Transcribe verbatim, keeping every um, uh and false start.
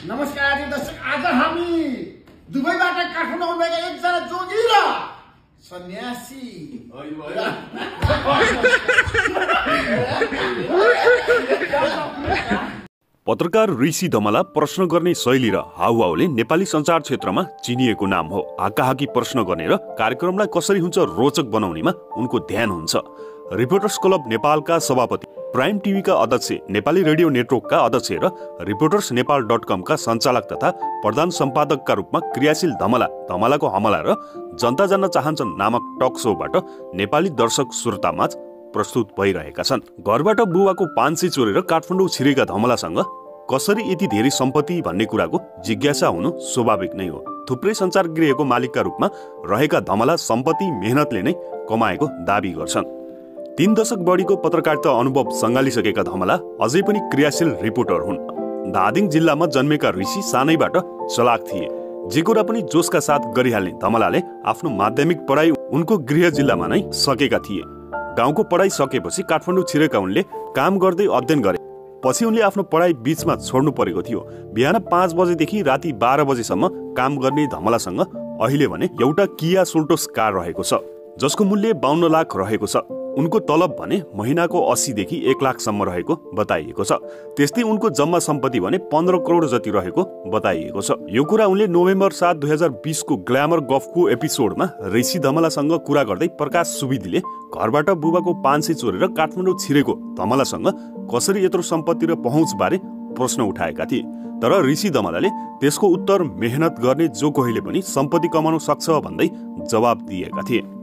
नमस्कार दर्शक, आज हामी दुबईबाट काठमाडौँ आउनुभएका एकजना जोगी र सन्यासी पत्रकार ऋषि धमला प्रश्न गर्ने शैली र हाउभाउले नेपाली सञ्चार क्षेत्रमा चिनिएको नाम हो। हाकाहाकी प्रश्न गर्ने र कार्यक्रमलाई कसरी हुन्छ रोचक बनाउनेमा उनको ध्यान हुन्छ। रिपोर्टर्स क्लब नेपालका सभापति, प्राइम टिभीका अध्यक्ष, नेपाली रेडियो नेटवर्कका अध्यक्ष र रिपोर्टर्स नेपाल डट कमका सञ्चालक तथा प्रधान सम्पादकका रूपमा क्रियाशील धमला, धमलाको हमला र जनता जान्न चाहन्छन् नामक टक शोबाट नेपाली दर्शक श्रोतामाझ प्रस्तुत भइरहेका छन्। घरबाट बुबाको पाँच सय चोरेर काठमाडौँ छिरेका धमलासँग कसरी यति धेरै सम्पत्ति भन्ने कुराको जिज्ञासा हुनु स्वाभाविक नै हो। थुप्रै सञ्चार गृहको मालिकका रूपमा रहेका धमला सम्पत्ति मेहनतले नै कमाएको दावी गर्छन्। तीन दशक बढीको पत्रकारिता अनुभव सँगालिसकेका धमला अझै पनि क्रियाशील रिपोर्टर हुन्। धादिङ जिल्लामा जन्मेका ऋषि सानैबाट चलाक थिए। जे कुरा पनि जोसका साथ गरिहाल्ने धमलाले आफ्नो माध्यमिक पढाइ उनको गृह जिल्लामा नै सकेका थिए। गाउँको पढाइ सकेपछि काठमाडौँ छिरेका उनले काम गर्दै अध्ययन गरे। पछि उनले आफ्नो पढाइ बीचमा छोड्नु परेको थियो। बिहान पाँच बजेदेखि राति बाह्र बजेसम्म काम गर्ने धमलासँग अहिले भने एउटा किया सोल्टोस कार रहेको छ, जसको मूल्य बाहन्न लाख रहेको छ। उनको तलब भने महिनाको अस्सीदेखि एक लाखसम्म रहेको बताइएको छ। त्यस्तै उनको जम्मा सम्पत्ति भने पन्ध्र करोड जति रहेको बताइएको छ। यो कुरा उनले नोभेम्बर सात दुई हजार बिसको ग्ल्यामर गफको एपिसोडमा ऋषि धमलासँग कुरा गर्दै प्रकाश सुवेदीले घरबाट बुबाको पाँच सय चोरेर काठमाडौँ छिरेको धमलासँग कसरी यत्रो सम्पत्ति र पहुँच बारे प्रश्न उठाएका थिए। तर ऋषि धमलाले त्यसको उत्तर मेहनत गर्ने जो कोहीले पनि सम्पत्ति कमाउन सक्छ भन्दै जवाब दिएका थिए।